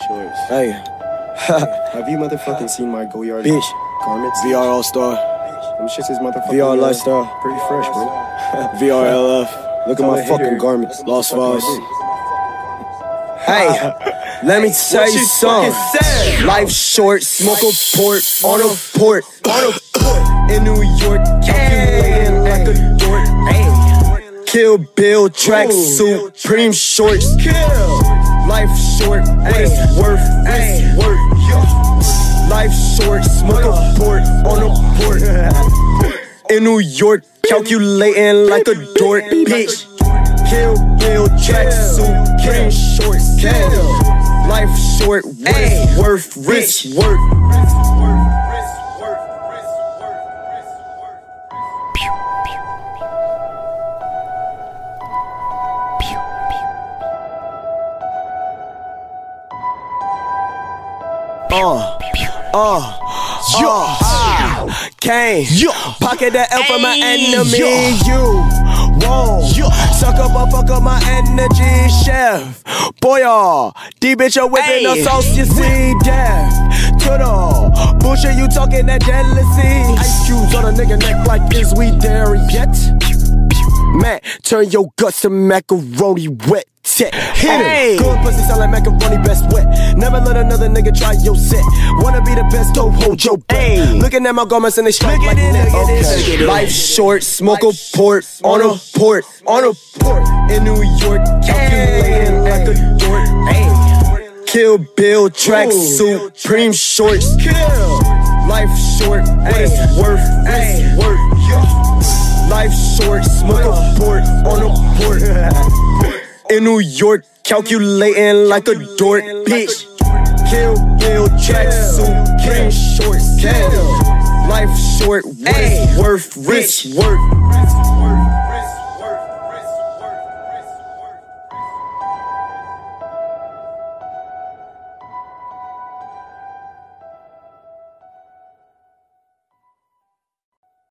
Shorts. Hey. Have you motherfucking seen my Goyard Bitch. garments? VR All-Star. Them shits is motherfucking VR Lifestyle. Pretty fresh, bro. VR LF. Look at my fucking garments. Lost Fuck my Files. dick. Hey, let me tell you something. Life short, smoke a port on a port. In New York, calculating like a dork. Kill Bill, tracksuit, Supreme shorts. Life short, what it's worth, it's worth. Life short, smoke a port on a port. In New York, calculating like a dork, bitch. Kill Bill, tracksuit, Supreme shorts. Life short, what it's worth, risk work. Came, pocket the L for my enemy. You won't suck up or fuck up my energy, chef. Boy, D bitch, you're whipping the sauce, you see death. To the bullshit, you talking that jealousy. Ice cubes on a nigga neck like, is we there yet? Man, turn your guts to macaroni wet. Hit him. Good pussy sound like macaroni best wet. Never let another nigga try your set. Wanna be the best, don't hold your breath. Looking at my garments and they strike like net. Okay. Life short, smoke a port on a port. In New York, calculating like a dork. Kill Bill, tracksuit, Supreme shorts. Life short, what it's worth, it's worth. Life short, smoke a port on a port. In New York, calculating like a dork, bitch. Kill Bill, tracksuit, Supreme shorts. Life short, what it's worth, risk work.